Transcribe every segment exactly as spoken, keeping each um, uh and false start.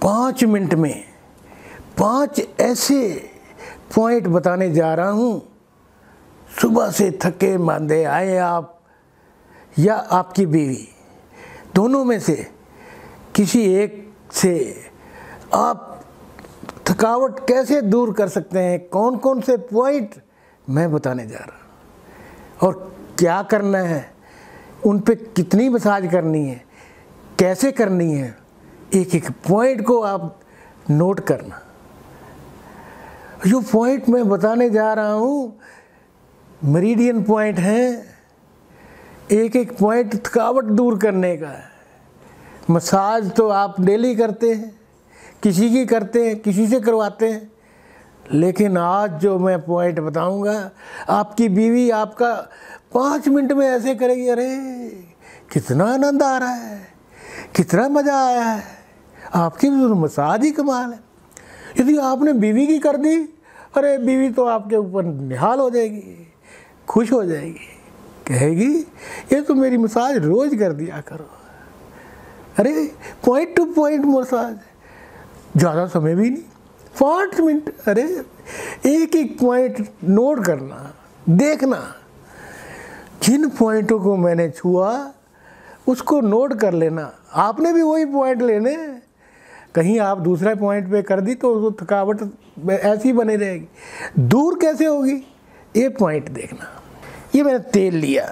पाँच मिनट में पांच ऐसे पॉइंट बताने जा रहा हूँ। सुबह से थके मांदे आए आप या आपकी बीवी, दोनों में से किसी एक से आप थकावट कैसे दूर कर सकते हैं, कौन कौन से पॉइंट मैं बताने जा रहा हूँ और क्या करना है, उन पे कितनी मसाज करनी है, कैसे करनी है, एक एक पॉइंट को आप नोट करना। जो पॉइंट मैं बताने जा रहा हूँ मेरिडियन पॉइंट हैं, एक एक पॉइंट थकावट दूर करने का है। मसाज तो आप डेली करते हैं, किसी की करते हैं, किसी से करवाते हैं, लेकिन आज जो मैं पॉइंट बताऊंगा आपकी बीवी आपका पाँच मिनट में ऐसे करेगी, अरे कितना आनंद आ रहा है, कितना मज़ा आया है, आपकी मसाज ही कमाल है। यदि आपने बीवी की कर दी, अरे बीवी तो आपके ऊपर निहाल हो जाएगी, खुश हो जाएगी, कहेगी ये तो मेरी मसाज रोज़ कर दिया करो। अरे पॉइंट टू पॉइंट मसाज, ज़्यादा समय भी नहीं, पाँच मिनट। अरे एक एक पॉइंट नोट करना, देखना, जिन पॉइंटों को मैंने छुआ उसको नोट कर लेना। आपने भी वही पॉइंट लेने, कहीं आप दूसरा पॉइंट पे कर दी तो वो थकावट ऐसी बनी रहेगी। दूर कैसे होगी, ये पॉइंट देखना। ये मैंने तेल लिया,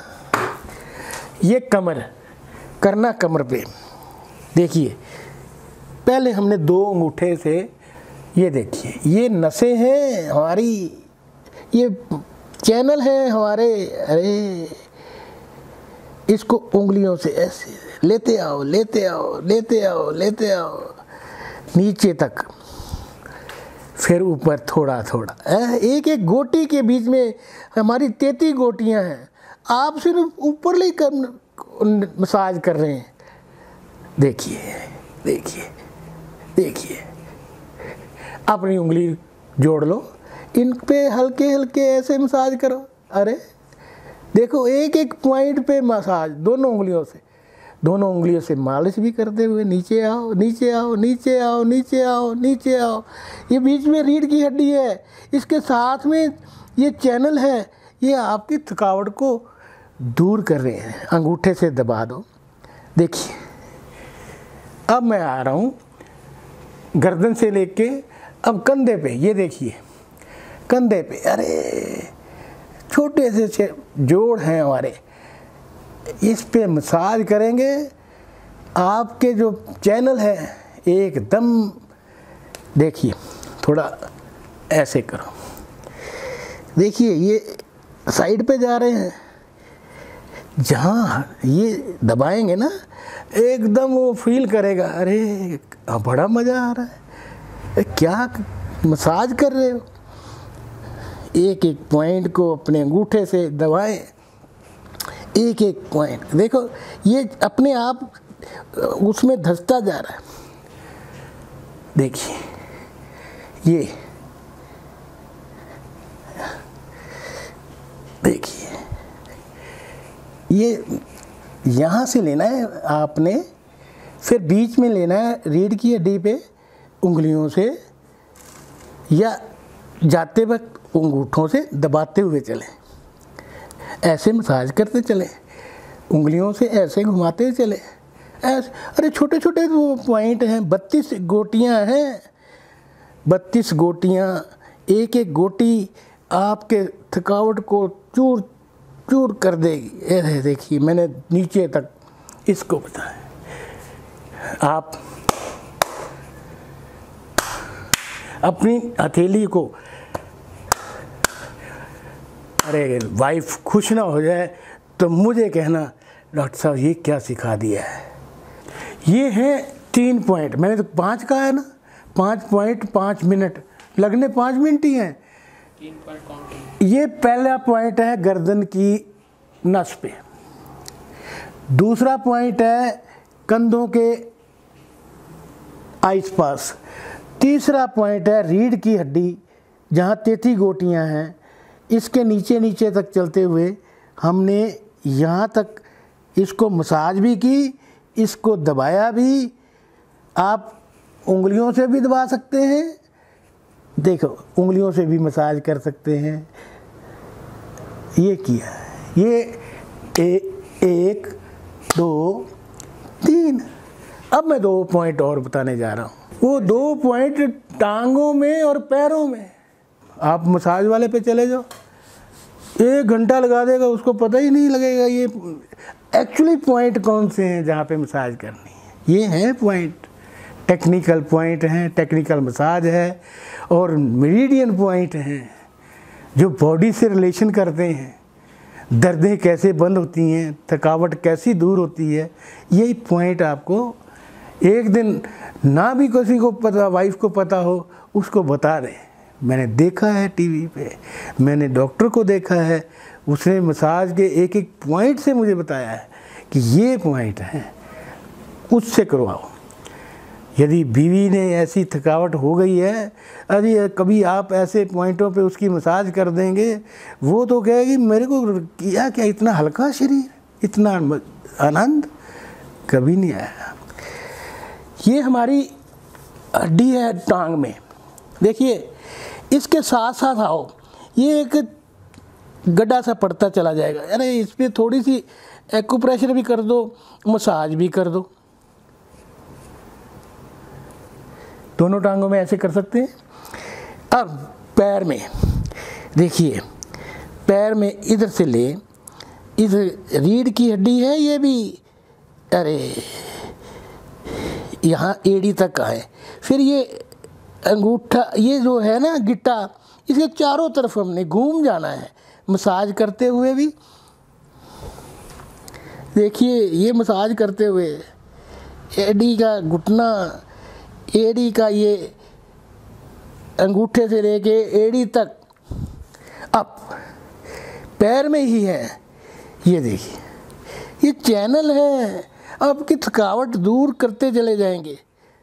ये कमर करना, कमर पे देखिए, पहले हमने दो अंगूठे से, ये देखिए ये नसें हैं हमारी, ये चैनल है हमारे, अरे इसको उंगलियों से ऐसे लेते आओ लेते आओ लेते आओ लेते आओ नीचे तक, फिर ऊपर थोड़ा थोड़ा, एक एक गोटी के बीच में हमारी तैंतीस गोटियां हैं, आप सिर्फ ऊपर ले कर मसाज कर रहे हैं। देखिए देखिए देखिए, अपनी उंगली जोड़ लो, इन पे हल्के हल्के ऐसे मसाज करो। अरे देखो एक एक पॉइंट पे मसाज, दोनों उंगलियों से, दोनों उंगलियों से मालिश भी करते हुए नीचे आओ नीचे आओ नीचे आओ नीचे आओ नीचे आओ। ये बीच में रीढ़ की हड्डी है, इसके साथ में ये चैनल है, ये आपकी थकावट को दूर कर रहे हैं। अंगूठे से दबा दो। देखिए अब मैं आ रहा हूँ गर्दन से लेके अब कंधे पे, ये देखिए कंधे पे, अरे छोटे से जोड़ हैं हमारे, इस पे मसाज करेंगे। आपके जो चैनल है एकदम, देखिए थोड़ा ऐसे करो, देखिए ये साइड पे जा रहे हैं, जहाँ ये दबाएंगे ना एकदम वो फील करेगा, अरे बड़ा मज़ा आ रहा है, क्या मसाज कर रहे हो। एक एक पॉइंट को अपने अंगूठे से दबाएं, एक एक पॉइंट देखो ये अपने आप उसमें धंसता जा रहा है। देखिए ये देखिए, ये यहाँ से लेना है आपने, फिर बीच में लेना है रीढ़ की हड्डी पे उंगलियों से, या जाते वक्त अंगूठों से दबाते हुए चलें, ऐसे मसाज करते चलें, उंगलियों से ऐसे घुमाते चले ऐसे। अरे छोटे छोटे वो पॉइंट हैं, बत्तीस गोटियां हैं, बत्तीस गोटियां, एक एक गोटी आपके थकावट को चूर चूर कर देगी। ये देखिए मैंने नीचे तक इसको बताया। आप अपनी हथेली को, अरे वाइफ खुश ना हो जाए तो मुझे कहना डॉक्टर साहब ये क्या सिखा दिया है। ये है तीन पॉइंट, मैंने तो पाँच कहा है ना, पाँच पॉइंट पाँच मिनट लगने, पाँच मिनट ही हैं। तीन पॉइंट ये पहला पॉइंट है गर्दन की नस पे, दूसरा पॉइंट है कंधों के आइस पास, तीसरा पॉइंट है रीढ़ की हड्डी जहाँ तैंतीस गोटियाँ हैं, इसके नीचे नीचे तक चलते हुए हमने यहाँ तक इसको मसाज भी की, इसको दबाया भी। आप उंगलियों से भी दबा सकते हैं, देखो उंगलियों से भी मसाज कर सकते हैं। ये किया, ये ए, एक दो तीन। अब मैं दो पॉइंट और बताने जा रहा हूँ। वो दो पॉइंट टांगों में और पैरों में। आप मसाज वाले पे चले जाओ, एक घंटा लगा देगा, उसको पता ही नहीं लगेगा ये एक्चुअली पॉइंट कौन से हैं जहाँ पे मसाज करनी है। ये हैं पॉइंट, टेक्निकल पॉइंट हैं, टेक्निकल मसाज है, और मेरिडियन पॉइंट हैं जो बॉडी से रिलेशन करते हैं। दर्दें कैसे बंद होती हैं, थकावट कैसी दूर होती है, यही पॉइंट आपको एक दिन ना भी किसी को पता, वाइफ को पता हो, उसको बता दें। मैंने देखा है टीवी पे, मैंने डॉक्टर को देखा है, उसने मसाज के एक एक पॉइंट से मुझे बताया है कि ये पॉइंट है, उससे करवाओ। यदि बीवी ने ऐसी थकावट हो गई है, अरे कभी आप ऐसे पॉइंटों पे उसकी मसाज कर देंगे, वो तो कहेगी मेरे को किया क्या, इतना हल्का शरीर, इतना आनंद कभी नहीं आया। ये हमारी हड्डी है टांग में, देखिए इसके साथ साथ आओ, ये एक गड्ढा सा पड़ता चला जाएगा। अरे इस पर थोड़ी सी एक्यूप्रेशर भी कर दो, मसाज भी कर दो। दोनों टांगों में ऐसे कर सकते हैं। अब पैर में देखिए, पैर में इधर से ले, इस रीढ़ की हड्डी है ये भी, अरे यहाँ एड़ी तक आए, फिर ये अंगूठा, ये जो है ना गिट्टा, इसके चारों तरफ हमने घूम जाना है मसाज करते हुए भी। देखिए ये मसाज करते हुए एड़ी का घुटना, एड़ी का ये अंगूठे से लेके एड़ी तक। अब पैर में ही है, ये देखिए ये चैनल है, आपकी थकावट दूर करते चले जाएंगे।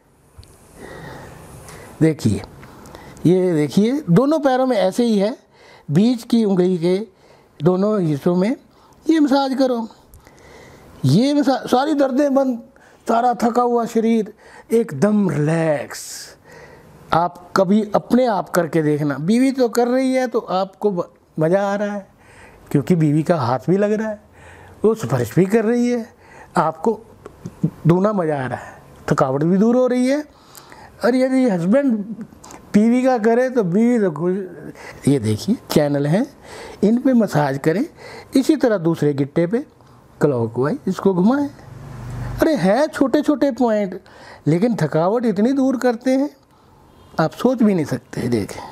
देखिए ये देखिए दोनों पैरों में ऐसे ही है, बीच की उंगली के दोनों हिस्सों में ये मसाज करो। ये मसाज, सारी दर्दें बंद, सारा थका हुआ शरीर एकदम रिलैक्स। आप कभी अपने आप करके देखना, बीवी तो कर रही है तो आपको मज़ा आ रहा है क्योंकि बीवी का हाथ भी लग रहा है, वो स्पर्श भी कर रही है, आपको दूना मज़ा आ रहा है, थकावट भी दूर हो रही है। और यदि हस्बैंड बीवी का करे तो बीवी तो खुश। ये देखिए चैनल हैं, इन पे मसाज करें। इसी तरह दूसरे गिट्टे पे क्लॉकवाइज इसको घुमाएं। अरे हैं छोटे छोटे पॉइंट, लेकिन थकावट इतनी दूर करते हैं आप सोच भी नहीं सकते। देखें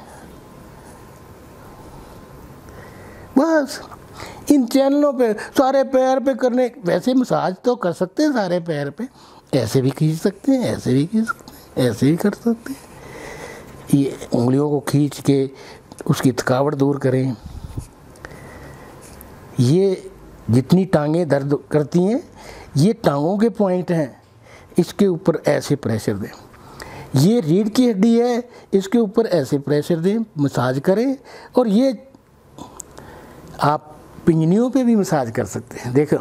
बस इन चैनलों पे सारे पैर पे करने, वैसे मसाज तो कर सकते हैं सारे पैर पे, ऐसे भी खींच सकते हैं, ऐसे भी खींच सकते हैं, ऐसे भी कर सकते हैं। ये उंगलियों को खींच के उसकी थकावट दूर करें। ये जितनी टांगें दर्द करती हैं, ये टांगों के पॉइंट हैं, इसके ऊपर ऐसे प्रेशर दें। ये रीढ़ की हड्डी है, इसके ऊपर ऐसे प्रेशर दें, मसाज करें। और ये आप पिंजनियों पे भी मसाज कर सकते हैं। देखो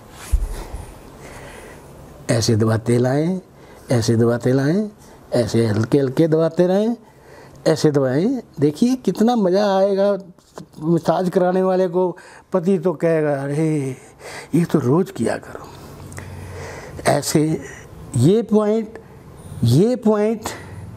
ऐसे दबाते लाएं, ऐसे दबाते लाएं, ऐसे हल्के हल्के दबाते रहें, ऐसे दबाएं। देखिए कितना मज़ा आएगा। मसाज कराने वाले को पति तो कहेगा अरे ये तो रोज़ किया करो। ऐसे ये पॉइंट, ये पॉइंट,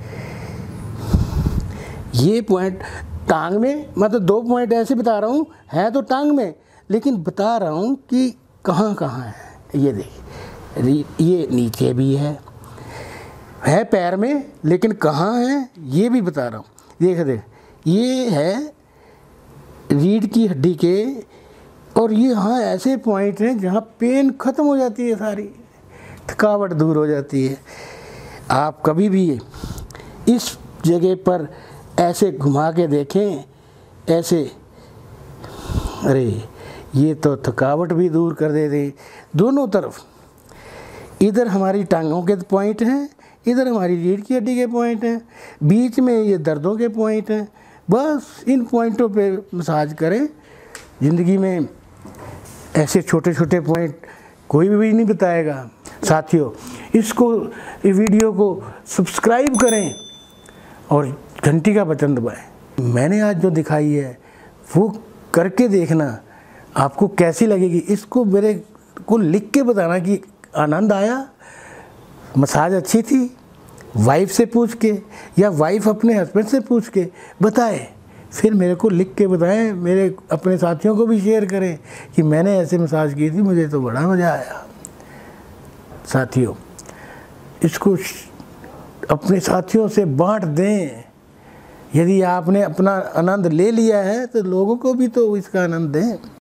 ये पॉइंट टांग में, मतलब दो पॉइंट ऐसे बता रहा हूँ, है तो टांग में, लेकिन बता रहा हूँ कि कहाँ कहाँ है। ये देखिए ये नीचे भी है है पैर में, लेकिन कहाँ है ये भी बता रहा हूँ। देख देख ये है रीढ़ की हड्डी के, और ये यहाँ ऐसे पॉइंट हैं जहाँ पेन ख़त्म हो जाती है, सारी थकावट दूर हो जाती है। आप कभी भी इस जगह पर ऐसे घुमा के देखें, ऐसे, अरे ये तो थकावट भी दूर कर दे दे। दोनों तरफ, इधर हमारी टांगों के पॉइंट हैं, इधर हमारी रीढ़ की हड्डी के पॉइंट हैं, बीच में ये दर्दों के पॉइंट हैं। बस इन पॉइंटों पे मसाज करें। ज़िंदगी में ऐसे छोटे छोटे पॉइंट कोई भी नहीं बताएगा। साथियों, इसको इस वीडियो को सब्सक्राइब करें और घंटी का बटन दबाएं। मैंने आज जो दिखाई है वो करके देखना आपको कैसी लगेगी। इसको मेरे को लिख के बताना कि आनंद आया, मसाज अच्छी थी, वाइफ से पूछ के या वाइफ अपने हस्बैंड से पूछ के बताए, फिर मेरे को लिख के बताएं। मेरे अपने साथियों को भी शेयर करें कि मैंने ऐसे मसाज की थी, मुझे तो बड़ा मज़ा आया। साथियों, इसको अपने साथियों से बांट दें। यदि आपने अपना आनंद ले लिया है तो लोगों को भी तो इसका आनंद दें।